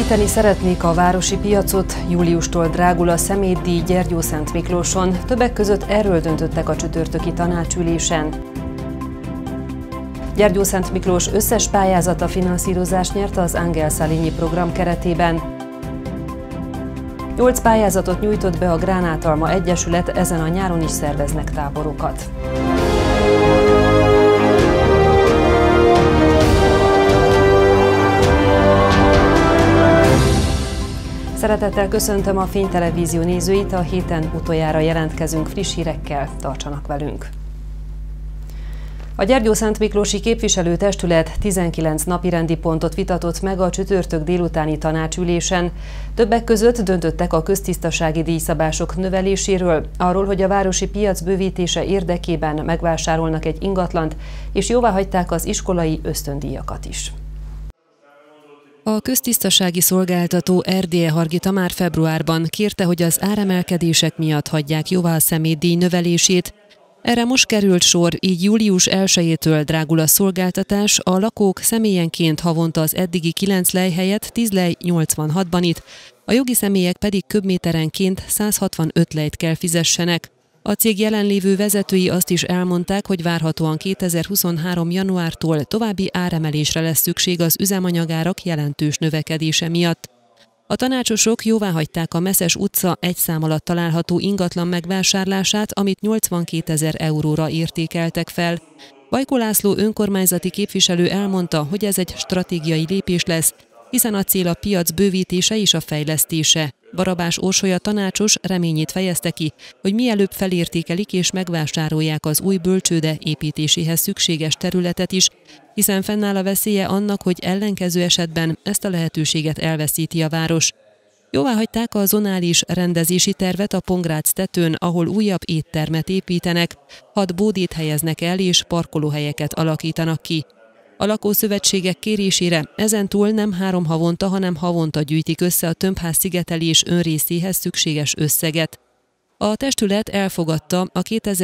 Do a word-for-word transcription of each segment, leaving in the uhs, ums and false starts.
Bővíteni szeretnék a városi piacot, júliustól drágul a szemétdíj Gyergyószentmiklóson, többek között erről döntöttek a csütörtöki tanácsülésen. Gyergyószentmiklós összes pályázata finanszírozást nyert az Angel Saligny program keretében. Nyolc pályázatot nyújtott be a Gránátalma Egyesület, ezen a nyáron is szerveznek táborokat. Szeretettel köszöntöm a Fénytelevízió nézőit, a héten utoljára jelentkezünk friss hírekkel, tartsanak velünk! A Gyergyószentmiklósi Képviselőtestület tizenkilenc napirendi pontot vitatott meg a csütörtök délutáni tanácsülésen. Többek között döntöttek a köztisztasági díjszabások növeléséről, arról, hogy a városi piac bővítése érdekében megvásárolnak egy ingatlant, és jóváhagyták az iskolai ösztöndíjakat is. A köztisztasági szolgáltató Erdélye Hargita már februárban kérte, hogy az áremelkedések miatt hagyják jóvá a szemétdíj növelését. Erre most került sor, így július elsejétől drágul a szolgáltatás, a lakók személyenként havonta az eddigi kilenc lej helyett tíz lej nyolcvanhatban itt, a jogi személyek pedig köbméterenként száz hatvanöt lejt kell fizessenek. A cég jelenlévő vezetői azt is elmondták, hogy várhatóan kétezer-huszonhárom januártól további áremelésre lesz szükség az üzemanyagárak jelentős növekedése miatt. A tanácsosok jóváhagyták a Meszes utca egy szám alatt található ingatlan megvásárlását, amit nyolcvankétezer euróra értékeltek fel. Bajko László önkormányzati képviselő elmondta, hogy ez egy stratégiai lépés lesz, hiszen a cél a piac bővítése és a fejlesztése. Barabás Orsolya tanácsos reményét fejezte ki, hogy mielőbb felértékelik és megvásárolják az új bölcsőde építéséhez szükséges területet is, hiszen fennáll a veszélye annak, hogy ellenkező esetben ezt a lehetőséget elveszíti a város. Jóváhagyták a zonális rendezési tervet a Pongrác tetőn, ahol újabb éttermet építenek, hat bódét helyeznek el és parkolóhelyeket alakítanak ki. A lakószövetségek kérésére ezentúl nem három havonta, hanem havonta gyűjtik össze a tömbház szigetelés önrészéhez szükséges összeget. A testület elfogadta a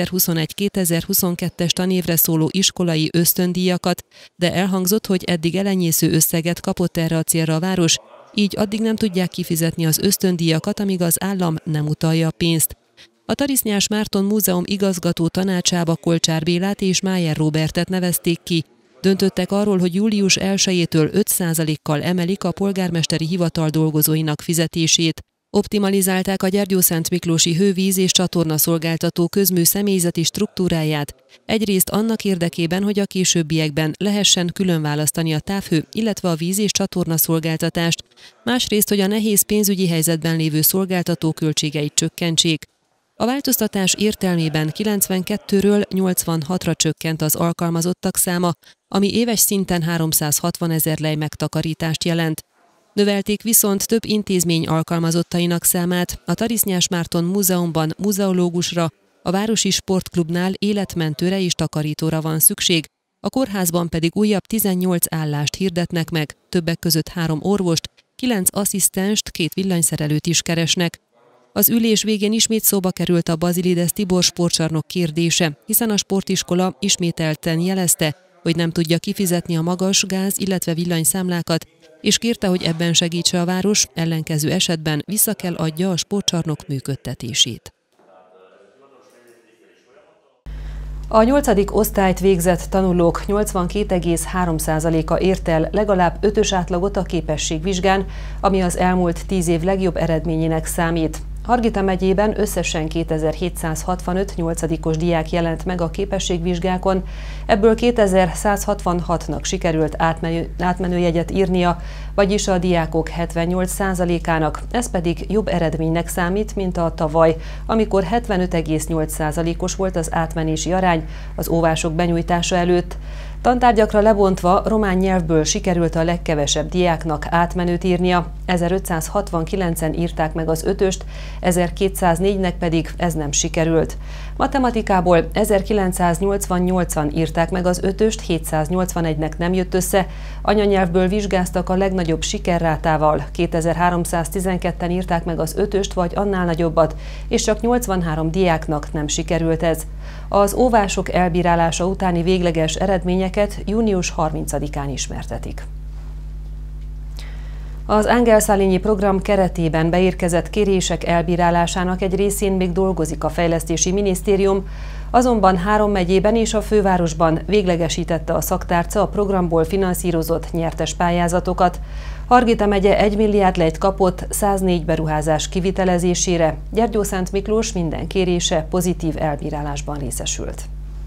kétezer-huszonegy-kétezer-huszonkettes tanévre szóló iskolai ösztöndíjakat, de elhangzott, hogy eddig elenyésző összeget kapott erre a célra a város, így addig nem tudják kifizetni az ösztöndíjakat, amíg az állam nem utalja a pénzt. A Tarisznyás Márton Múzeum igazgató tanácsába Kolcsár Bélát és Májer Róbertet nevezték ki. Döntöttek arról, hogy július elsejétől öt százalékkal emelik a polgármesteri hivatal dolgozóinak fizetését. Optimalizálták a Gyergyószentmiklósi hővíz és csatorna szolgáltató közmű személyzeti struktúráját, egyrészt annak érdekében, hogy a későbbiekben lehessen külön választani a távhő, illetve a víz és csatorna szolgáltatást, másrészt, hogy a nehéz pénzügyi helyzetben lévő szolgáltató költségeit csökkentsék. A változtatás értelmében kilencvenkettőről nyolcvanhatra csökkent az alkalmazottak száma, ami éves szinten háromszázhatvanezer lej megtakarítást jelent. Növelték viszont több intézmény alkalmazottainak számát, a Tarisznyás Márton Múzeumban muzeológusra, a Városi Sportklubnál életmentőre és takarítóra van szükség, a kórházban pedig újabb tizennyolc állást hirdetnek meg, többek között három orvost, kilenc asszisztenst, két villanyszerelőt is keresnek. Az ülés végén ismét szóba került a Bazilides Tibor sportcsarnok kérdése, hiszen a sportiskola ismételten jelezte, hogy nem tudja kifizetni a magas gáz, illetve villanyszámlákat, és kérte, hogy ebben segítse a város, ellenkező esetben vissza kell adja a sportcsarnok működtetését. A nyolcadik osztályt végzett tanulók nyolcvankét egész három százaléka ért el legalább ötös átlagot a képességvizsgán, ami az elmúlt tíz év legjobb eredményének számít. Hargita megyében összesen kétezer-hétszázhatvanöt nyolcadikos diák jelent meg a képességvizsgákon, ebből kétezer-százhatvanhatnak sikerült átmenő, átmenőjegyet írnia, vagyis a diákok hetvennyolc százalékának, ez pedig jobb eredménynek számít, mint a tavaly, amikor hetvenöt egész nyolc százalékos volt az átmenési arány az óvások benyújtása előtt. Tantárgyakra lebontva román nyelvből sikerült a legkevesebb diáknak átmenőt írnia, ezerötszázhatvankilencen írták meg az ötöst, ezerkétszáznégynek pedig ez nem sikerült. Matematikából ezerkilencszáznyolcvannyolcan írták meg az ötöst, hétszáznyolcvanegynek nem jött össze, anyanyelvből vizsgáztak a legnagyobb sikerrátával, kétezer-háromszáztizenketten írták meg az ötöst vagy annál nagyobbat, és csak nyolcvanhárom diáknak nem sikerült ez. Az óvások elbírálása utáni végleges eredményeket június harmincadikán ismertetik. Az Angelszálényi program keretében beérkezett kérések elbírálásának egy részén még dolgozik a Fejlesztési Minisztérium, azonban három megyében és a fővárosban véglegesítette a szaktárca a programból finanszírozott nyertes pályázatokat. Hargita megye egy milliárd lejt kapott száznégy beruházás kivitelezésére, Gyergyószentmiklós minden kérése pozitív elbírálásban részesült.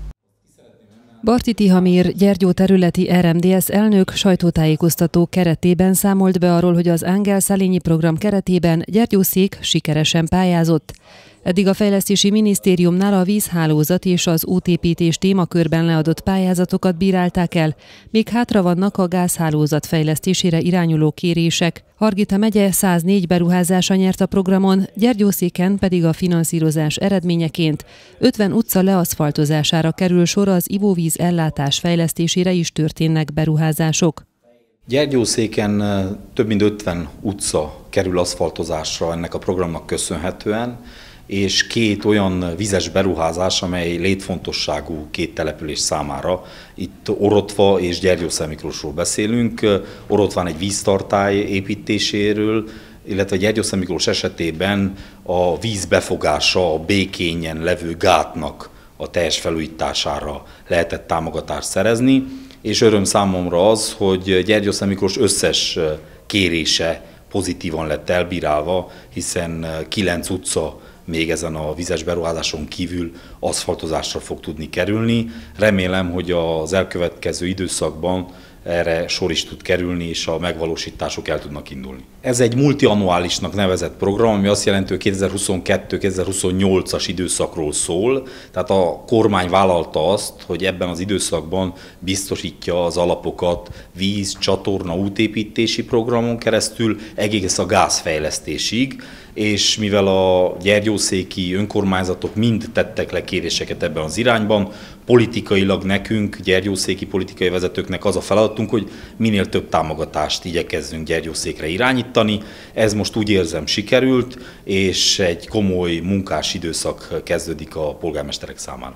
Barti Tihamír, Gyergyó területi er em dé es elnök sajtótájékoztató keretében számolt be arról, hogy az Angelszálényi program keretében Gyergyószék sikeresen pályázott. Eddig a Fejlesztési Minisztériumnál a vízhálózat és az útépítés témakörben leadott pályázatokat bírálták el, még hátra vannak a gázhálózat fejlesztésére irányuló kérések. Hargita megye száznégy beruházása nyert a programon, Gyergyószéken pedig a finanszírozás eredményeként ötven utca leaszfaltozására kerül sor, az ivóvíz ellátás fejlesztésére is történnek beruházások. Gyergyószéken több mint ötven utca kerül aszfaltozásra ennek a programnak köszönhetően, és két olyan vizes beruházás, amely létfontosságú két település számára. Itt Orotva és Gyergyószentmiklósról beszélünk. Orotván egy víztartály építéséről, illetve Gyergyószentmiklós esetében a víz befogása a Békényen levő gátnak a teljes felújítására lehetett támogatást szerezni, és öröm számomra az, hogy Gyergyószentmiklós összes kérése pozitívan lett elbírálva, hiszen kilenc utca még ezen a vizes beruházáson kívül aszfaltozásra fog tudni kerülni. Remélem, hogy az elkövetkező időszakban erre sor is tud kerülni, és a megvalósítások el tudnak indulni. Ez egy multiannuálisnak nevezett program, ami azt jelenti, hogy kétezer-huszonkettő kétezer-huszonnyolcas időszakról szól, tehát a kormány vállalta azt, hogy ebben az időszakban biztosítja az alapokat víz, csatorna, útépítési programon keresztül egész a gázfejlesztésig, és mivel a gyergyószéki önkormányzatok mind tettek le kéréseket ebben az irányban, politikailag nekünk, gyergyószéki politikai vezetőknek az a feladatunk, hogy minél több támogatást igyekezzünk Gyergyószékre irányítani. Ez most úgy érzem sikerült, és egy komoly munkás időszak kezdődik a polgármesterek számára.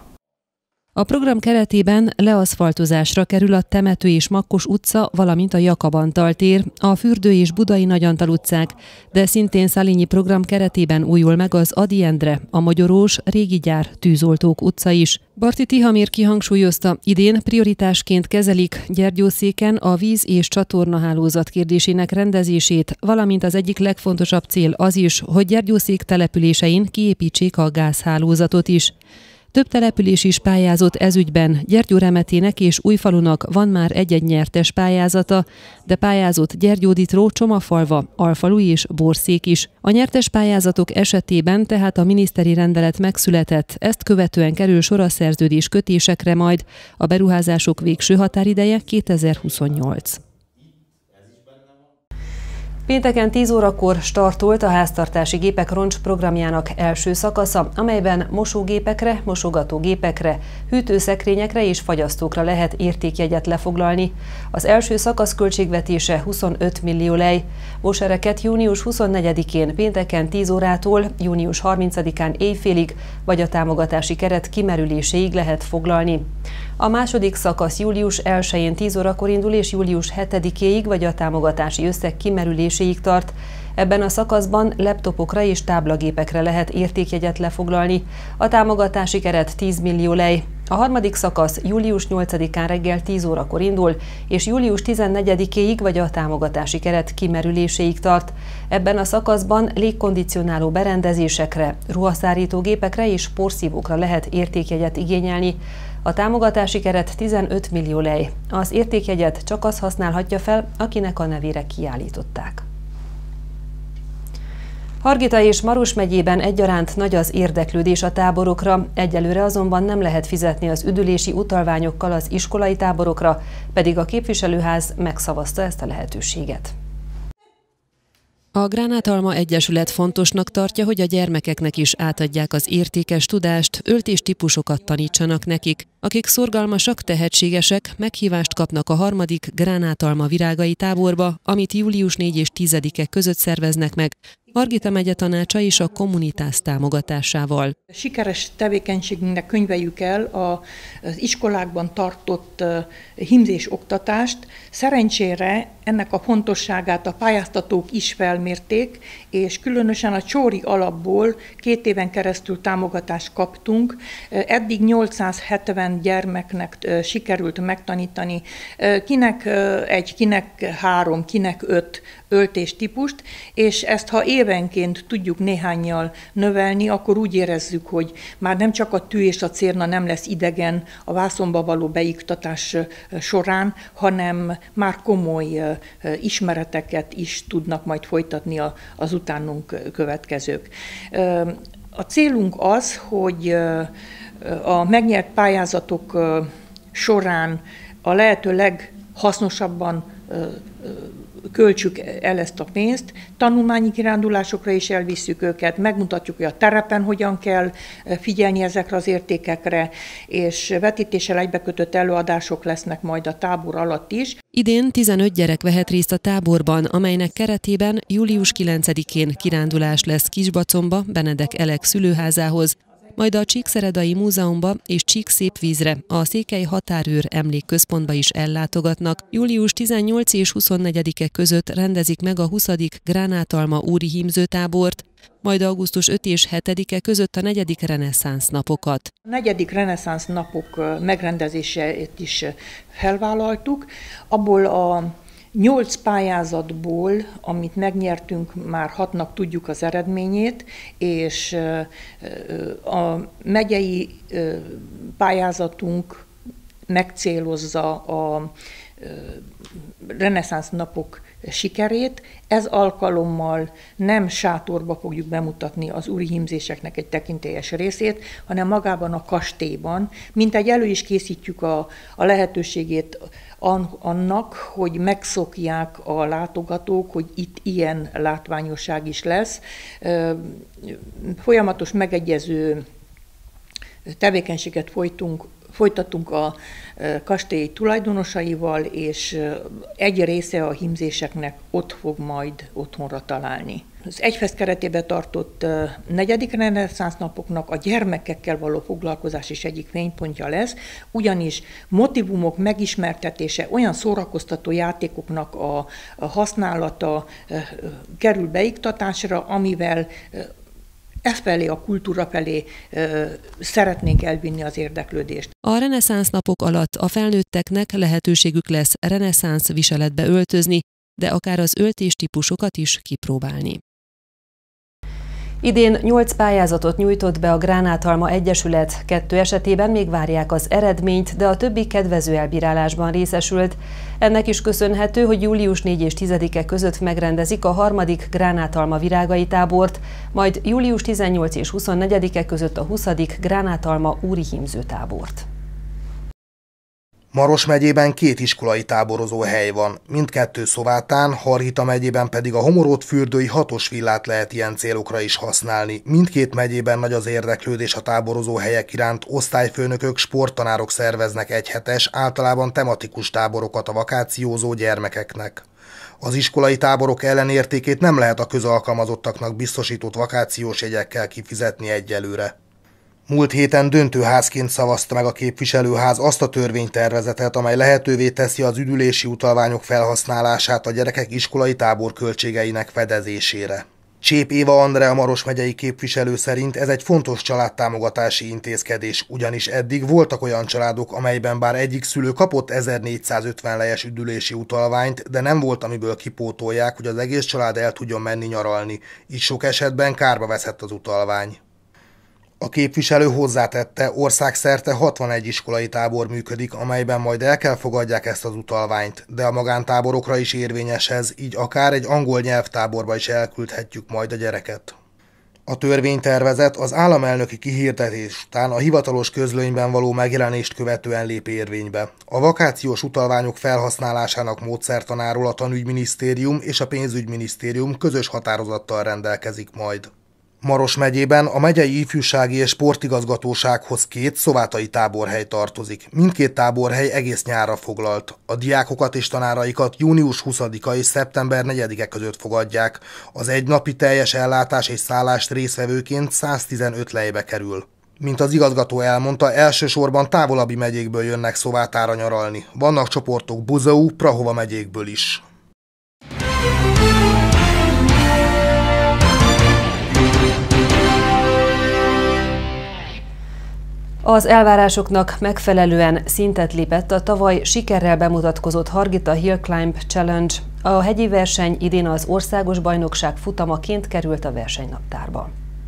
A program keretében leaszfaltozásra kerül a Temető és Makkos utca, valamint a Jakab Antal tér, a Fürdő és Budai Nagy Antal utcák, de szintén Szálényi program keretében újul meg az Ady Endre, a Magyarós, Régi Gyár, Tűzoltók utca is. Barti Tihamír kihangsúlyozta, idén prioritásként kezelik Gyergyószéken a víz- és csatornahálózat kérdésének rendezését, valamint az egyik legfontosabb cél az is, hogy Gyergyószék településein kiépítsék a gázhálózatot is. Több település is pályázott ezügyben, Gyergyóremetének és Újfalunak van már egy-egy nyertes pályázata, de pályázott Gyergyóditró, Csomafalva, Alfaludy és Borszék is. A nyertes pályázatok esetében tehát a miniszteri rendelet megszületett, ezt követően kerül sor a szerződés kötésekre majd, a beruházások végső határideje kétezer-huszonnyolc. Pénteken tíz órakor startolt a háztartási gépek roncs programjának első szakasza, amelyben mosógépekre, mosogatógépekre, hűtőszekrényekre és fagyasztókra lehet értékjegyet lefoglalni. Az első szakasz költségvetése huszonöt millió lej. Vósereket június huszonnegyedikén pénteken tíz órától június harmincadikán éjfélig vagy a támogatási keret kimerüléséig lehet foglalni. A második szakasz július elsején tíz órakor indul és július hetedikéig vagy a támogatási összeg kimerüléséig tart. Ebben a szakaszban laptopokra és táblagépekre lehet értékjegyet lefoglalni. A támogatási keret tíz millió lej. A harmadik szakasz július nyolcadikán reggel tíz órakor indul, és július tizennegyedikéig vagy a támogatási keret kimerüléséig tart. Ebben a szakaszban légkondicionáló berendezésekre, ruhaszárító gépekre és porszívókra lehet értékjegyet igényelni. A támogatási keret tizenöt millió lej. Az értékjegyet csak az használhatja fel, akinek a nevére kiállították. Hargita és Maros megyében egyaránt nagy az érdeklődés a táborokra, egyelőre azonban nem lehet fizetni az üdülési utalványokkal az iskolai táborokra, pedig a képviselőház megszavazta ezt a lehetőséget. A Gránátalma Egyesület fontosnak tartja, hogy a gyermekeknek is átadják az értékes tudást, öltéstípusokat tanítsanak nekik. Akik szorgalmasak, tehetségesek, meghívást kapnak a harmadik Gránátalma virágai táborba, amit július negyedike és tizedike között szerveznek meg, Margita megye tanácsa és a Communitas támogatásával. Sikeres tevékenységünknek könyveljük el az iskolákban tartott hímzés oktatást. Szerencsére ennek a fontosságát a pályáztatók is felmérték, és különösen a Csóri alapból két éven keresztül támogatást kaptunk. Eddig nyolcszázhetven gyermeknek sikerült megtanítani, kinek egy, kinek három, kinek öt öltéstípust, és ezt ha évenként tudjuk néhánnyal növelni, akkor úgy érezzük, hogy már nem csak a tű és a cérna nem lesz idegen a vászonba való beiktatás során, hanem már komoly ismereteket is tudnak majd folytatni az utánunk következők. A célunk az, hogy a megnyert pályázatok során a lehető leghasznosabban költsük el ezt a pénzt, tanulmányi kirándulásokra is elvisszük őket, megmutatjuk, hogy a terepen hogyan kell figyelni ezekre az értékekre, és vetítéssel egybekötött előadások lesznek majd a tábor alatt is. Idén tizenöt gyerek vehet részt a táborban, amelynek keretében július kilencedikén kirándulás lesz Kisbacomba, Benedek Elek szülőházához, majd a Csíkszeredai Múzeumba és Csíkszépvízre, a Székely Határőr Emlékközpontba is ellátogatnak. július tizennyolcadike és huszonnegyedike között rendezik meg a huszadik Gránátalma úri hímzőtábort, majd augusztus ötödike és hetedike között a negyedik reneszánsz napokat. A negyedik reneszánsz napok megrendezését is felvállaltuk, abból a nyolc pályázatból, amit megnyertünk, már hatnak tudjuk az eredményét, és a megyei pályázatunk megcélozza a reneszánsz napok sikerét. Ez alkalommal nem sátorba fogjuk bemutatni az úri hímzéseknek egy tekintélyes részét, hanem magában a kastélyban. Mintegy elő is készítjük a, a lehetőségét annak, hogy megszokják a látogatók, hogy itt ilyen látványosság is lesz. Folyamatos megegyező tevékenységet folytunk, folytatunk a kastély tulajdonosaival, és egy része a hímzéseknek ott fog majd otthonra találni. Az Egyfest keretében tartott negyedik reneszánsz napoknak a gyermekekkel való foglalkozás is egyik fénypontja lesz, ugyanis motivumok megismertetése, olyan szórakoztató játékoknak a használata kerül beiktatásra, amivel efelé, a kultúra felé ö, szeretnénk elvinni az érdeklődést. A reneszánsz napok alatt a felnőtteknek lehetőségük lesz reneszánsz viseletbe öltözni, de akár az öltéstípusokat is kipróbálni. Idén nyolc pályázatot nyújtott be a Gránátalma Egyesület, kettő esetében még várják az eredményt, de a többi kedvező elbírálásban részesült. Ennek is köszönhető, hogy július negyedike és tizedike között megrendezik a harmadik Gránátalma virágai tábort, majd július tizennyolcadike és huszonnegyedike között a huszadik Gránátalma úri hímzőtábort. Maros megyében két iskolai táborozó hely van, mindkettő Szovátán, Margita megyében pedig a Homoródfürdői hatos villát lehet ilyen célokra is használni. Mindkét megyében nagy az érdeklődés a táborozó helyek iránt, osztályfőnökök, sporttanárok szerveznek egyhetes, általában tematikus táborokat a vakációzó gyermekeknek. Az iskolai táborok ellenértékét nem lehet a közalkalmazottaknak biztosított vakációs jegyekkel kifizetni egyelőre. Múlt héten döntőházként szavazta meg a képviselőház azt a törvénytervezetet, amely lehetővé teszi az üdülési utalványok felhasználását a gyerekek iskolai tábor költségeinek fedezésére. Csép Éva Andrea Maros megyei képviselő szerint ez egy fontos családtámogatási intézkedés, ugyanis eddig voltak olyan családok, amelyben bár egyik szülő kapott ezernégyszázötven lejes üdülési utalványt, de nem volt, amiből kipótolják, hogy az egész család el tudjon menni nyaralni, így sok esetben kárba veszett az utalvány. A képviselő hozzátette, országszerte hatvanegy iskolai tábor működik, amelyben majd el kell fogadják ezt az utalványt, de a magántáborokra is érvényes ez, így akár egy angol nyelvtáborba is elküldhetjük majd a gyereket. A törvénytervezet az államelnöki kihirdetés után a hivatalos közlönyben való megjelenést követően lép érvénybe. A vakációs utalványok felhasználásának módszertanáról a Tanügyminisztérium és a Pénzügyminisztérium közös határozattal rendelkezik majd. Maros megyében a megyei ifjúsági és sportigazgatósághoz két szovátai táborhely tartozik. Mindkét táborhely egész nyárra foglalt. A diákokat és tanáraikat június huszadika és szeptember negyedike között fogadják. Az egynapi teljes ellátás és szállást részvevőként száztizenöt lejbe kerül. Mint az igazgató elmondta, elsősorban távolabbi megyékből jönnek Szovátára nyaralni. Vannak csoportok Buzău, Prahova megyékből is. Az elvárásoknak megfelelően szintet lépett a tavaly sikerrel bemutatkozott Hargita Hill Climb Challenge. A hegyi verseny idén az országos bajnokság futamaként került a versenynaptárba.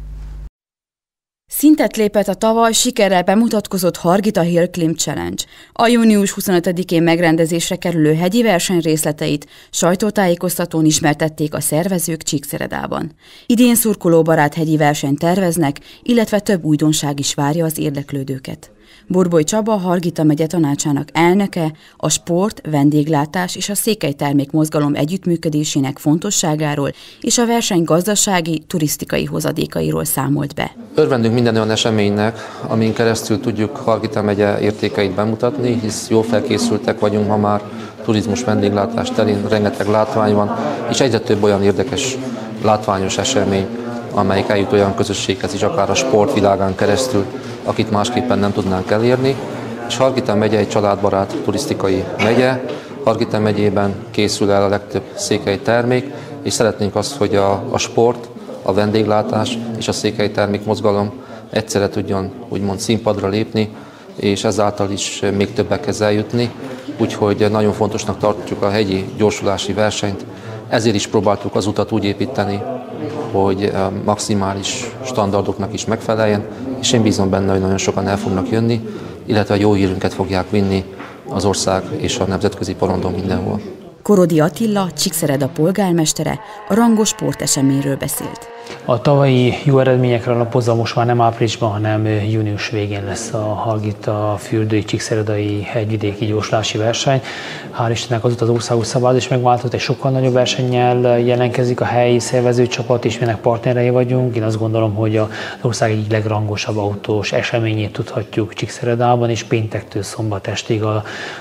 Szintet lépett a tavaly sikerrel bemutatkozott Hargita Hill Climb Challenge. A június huszonötödikén megrendezésre kerülő hegyi verseny részleteit sajtótájékoztatón ismertették a szervezők Csíkszeredában. Idén szurkolóbarát hegyi versenyt terveznek, illetve több újdonság is várja az érdeklődőket. Borboly Csaba, Hargita megye tanácsának elnöke a sport, vendéglátás és a székelytermék mozgalom együttműködésének fontosságáról és a verseny gazdasági, turisztikai hozadékairól számolt be. Örvendünk minden olyan eseménynek, amin keresztül tudjuk Hargita megye értékeit bemutatni, hisz jól felkészültek vagyunk ma már, turizmus, vendéglátás terén rengeteg látvány van, és egyre több olyan érdekes látványos esemény, amelyik eljut olyan közösséghez is, akár a sportvilágán keresztül, akit másképpen nem tudnánk elérni. És Hargita megye egy családbarát turisztikai megye. Hargita megyében készül el a legtöbb székelytermék, és szeretnénk azt, hogy a, a sport, a vendéglátás és a székelytermék mozgalom egyszerre tudjon úgymond színpadra lépni, és ezáltal is még többekhez eljutni. Úgyhogy nagyon fontosnak tartjuk a hegyi gyorsulási versenyt. Ezért is próbáltuk az utat úgy építeni, hogy maximális standardoknak is megfeleljen, és én bízom benne, hogy nagyon sokan el fognak jönni, illetve a jó hírünket fogják vinni az ország és a nemzetközi porondon mindenhol. Korodi Attila, Csíkszereda polgármestere a rangos sporteseményről beszélt. A tavalyi jó eredményekre alapozva most már nem áprilisban, hanem június végén lesz a Hargita fürdői csíkszeredai hegyvidéki gyorsulási verseny. Hál' Istennek azóta az országos szabályzat is megváltozott, egy sokkal nagyobb versennyel jelentkezik a helyi szervezőcsapat, és minek partnerei vagyunk. Én azt gondolom, hogy az ország egyik legrangosabb autós eseményét tudhatjuk Csíkszeredában, és péntektől szombat estig a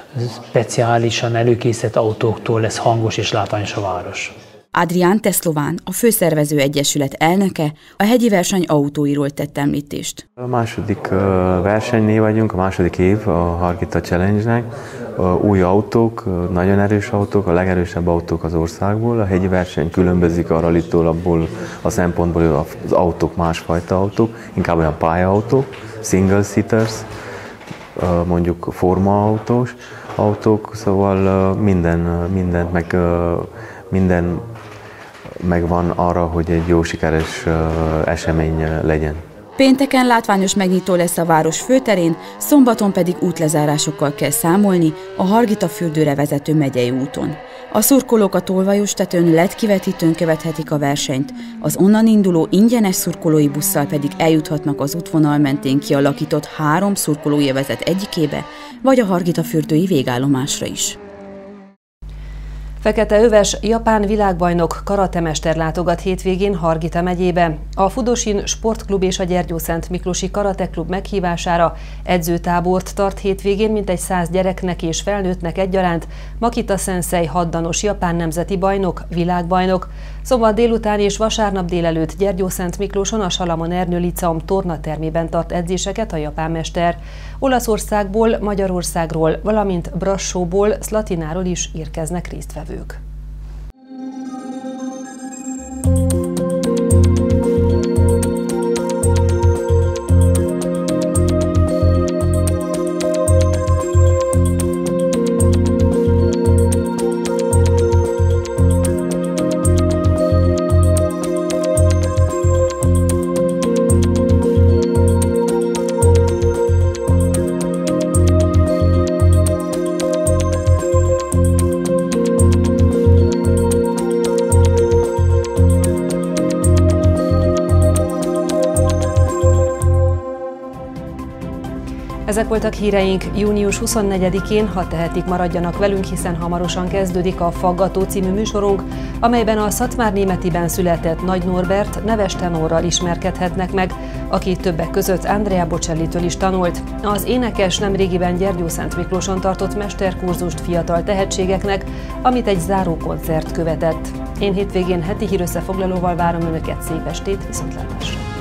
speciálisan előkészített autóktól lesz hangos és látványos a város. Adrián Teszlován, a Főszervező Egyesület elnöke, a hegyi verseny autóiról tett említést. A második versenynél vagyunk, a második év a Hargita Challenge-nek. Új autók, nagyon erős autók, a legerősebb autók az országból. A hegyi verseny különbözik a rallitól abból a szempontból, az autók másfajta autók, inkább olyan pályaautók, single seaters, mondjuk formaautós autók, szóval minden, mindent meg, minden megvan arra, hogy egy jó sikeres esemény legyen. Pénteken látványos megnyitó lesz a város főterén, szombaton pedig útlezárásokkal kell számolni a Hargita fürdőre vezető megyei úton. A szurkolók a tolvajos tetőn el é dé kivetítőn követhetik a versenyt, az onnan induló ingyenes szurkolói busszal pedig eljuthatnak az útvonal mentén kialakított három szurkolójövezet egyikébe, vagy a Hargita fürdői végállomásra is. Feketeöves japán világbajnok karatemester látogat hétvégén Hargita megyébe. A Fudosin Sportklub és a Gyergyószent Miklósi Karateklub meghívására edzőtábort tart hétvégén mintegy száz gyereknek és felnőttnek egyaránt Makita Sensei haddanos japán nemzeti bajnok, világbajnok. Szombat délután és vasárnap délelőtt Gyergyószent Miklóson a Salamon Ernő Liceum tornatermében tart edzéseket a japán mester. Olaszországból, Magyarországról, valamint Brassóból, Szlatináról is érkeznek résztvevők. Ezek voltak híreink június huszonnegyedikén, ha tehetik, maradjanak velünk, hiszen hamarosan kezdődik a Faggató című műsorunk, amelyben a Szatmárnémetiben született Nagy Norbert neves tenorral ismerkedhetnek meg, aki többek között Andrea Bocellitől is tanult. Az énekes nemrégiben Gyergyószentmiklóson tartott mesterkurzust fiatal tehetségeknek, amit egy zárókoncert követett. Én hétvégén heti hírösszefoglalóval várom Önöket, szép estét, viszontlátásra!